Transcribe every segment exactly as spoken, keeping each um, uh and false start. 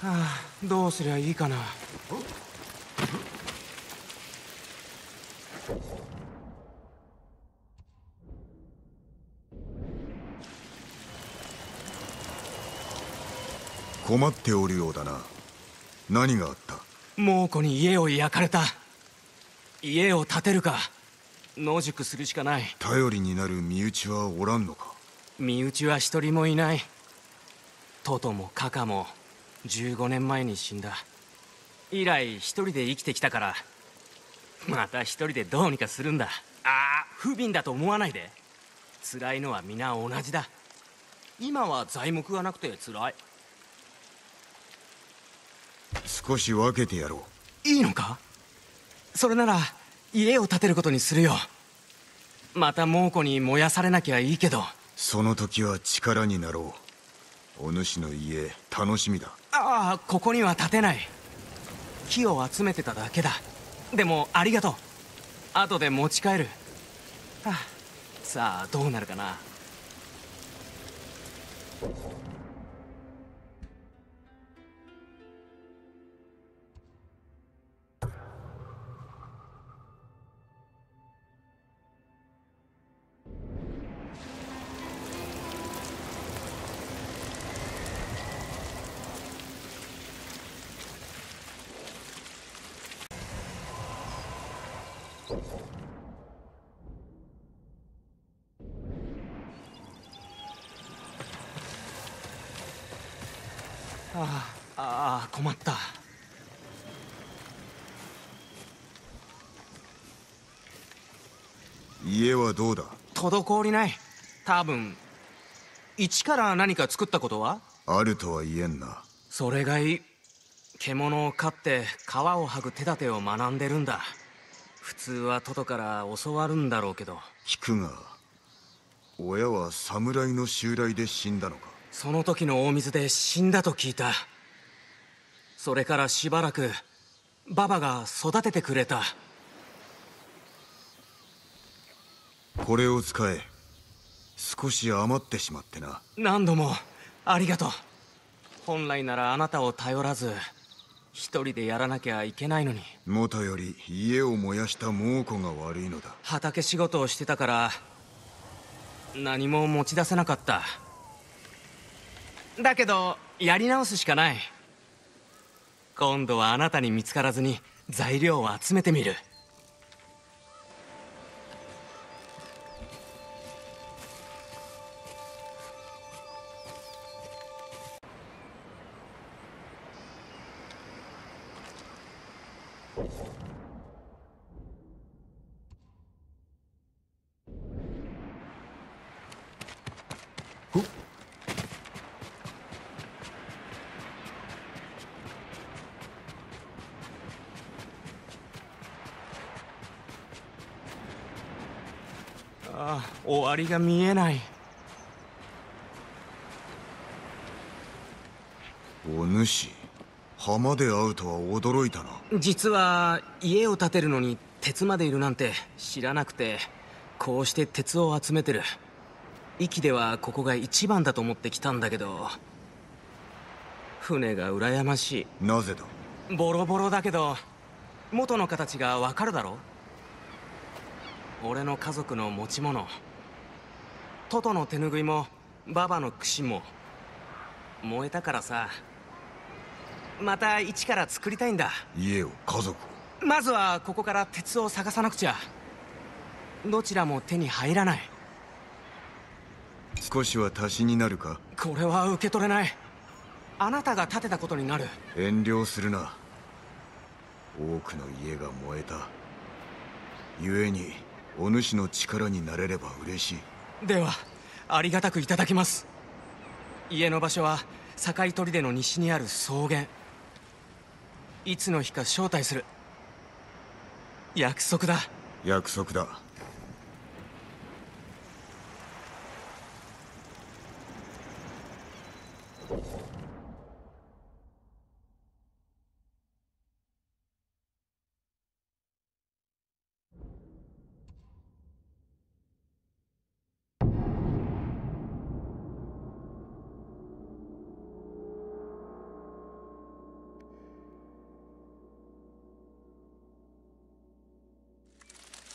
あ、どうすりゃいいかな。 困っておるようだな。何があった？ 猛虎に家を焼かれた。家を建てるか野宿するしかない。 頼りになる身内はおらんのか？ 身内は一人もいない。トトもカカもじゅうごねんまえに死んだ。以来一人で生きてきたから、また一人でどうにかするんだ。ああ、不憫だと思わないで。辛いのは皆同じだ。今は材木がなくて辛い。 少し分けてやろう。いいのか？それなら家を建てることにするよ。また猛虎に燃やされなきゃいいけど。 その時は力になろう。お主の家楽しみだ。 ああ、ここには建てない。木を集めてただけだ。でもありがとう。後で持ち帰る。はあ、さあどうなるかな。ああ、ああ、困った。 家はどうだ？ 滞りない。多分一から何か作ったことはあるとは言えんな。 それがいい。獣を飼って皮を剥ぐ手立てを学んでるんだ。普通はトトから教わるんだろうけど。 聞くが、親は侍の襲来で死んだのか？ その時の大水で死んだと聞いた。それからしばらくババが育ててくれた。 これを使え。少し余ってしまってな。 何度もありがとう。本来ならあなたを頼らず一人でやらなきゃいけないのに。 もとより家を燃やした猛虎が悪いのだ。 畑仕事をしてたから何も持ち出せなかった。だけどやり直すしかない。今度はあなたに見つからずに材料を集めてみる。ああ、終わりが見えない。 お主、浜で会うとは驚いたな。 実は家を建てるのに鉄までいるなんて知らなくて、こうして鉄を集めてる。壱岐ではここが一番だと思ってきたんだけど、船が羨ましい。なぜだ？ ボロボロだけど元の形がわかるだろ。俺の家族の持ち物、トトの手ぬぐいもババの櫛も燃えたからさ、また一から作りたいんだ。 家を、家族を。まずはここから鉄を探さなくちゃ。どちらも手に入らない。 少しは足しになるか？ これは受け取れない。あなたが建てたことになる。 遠慮するな。多くの家が燃えた。故にお主の力になれれば嬉しい。 ではありがたくいただきます。家の場所は境砦の西にある草原。いつの日か招待する。約束だ。 約束だ。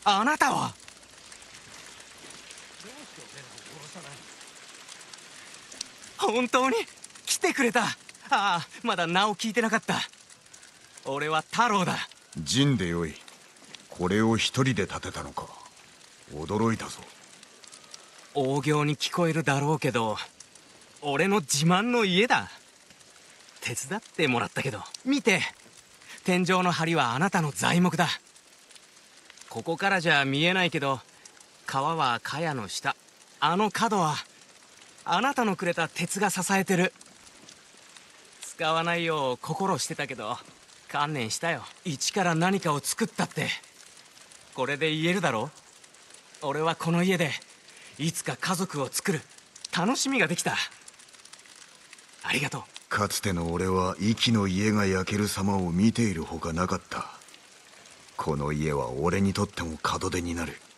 あなたは本当に来てくれた。ああ、まだ名を聞いてなかった。俺は太郎だ。 陣でよい。これを一人で建てたのか。驚いたぞ。 大行に聞こえるだろうけど、俺の自慢の家だ。手伝ってもらったけど、見て、天井の梁はあなたの材木だ。ここからじゃ見えないけど、川は茅の下、あの角はあなたのくれた鉄が支えてる。使わないよう心してたけど観念したよ。一から何かを作ったってこれで言えるだろ。俺はこの家でいつか家族を作る楽しみができた。ありがとう。 かつての俺は壱岐の家が焼ける様を見ているほかなかった。この家は俺にとっても門出になる。